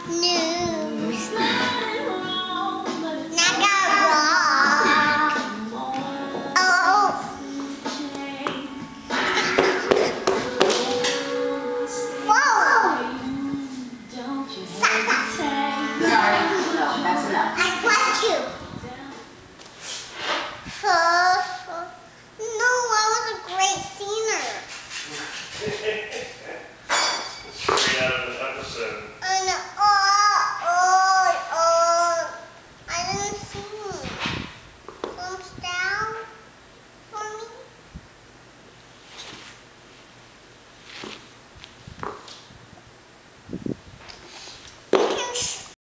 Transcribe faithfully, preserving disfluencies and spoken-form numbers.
News. Naga rock. Oh. Whoa. Sorry, that's enough. I want you. Uh, no, that was a great scene.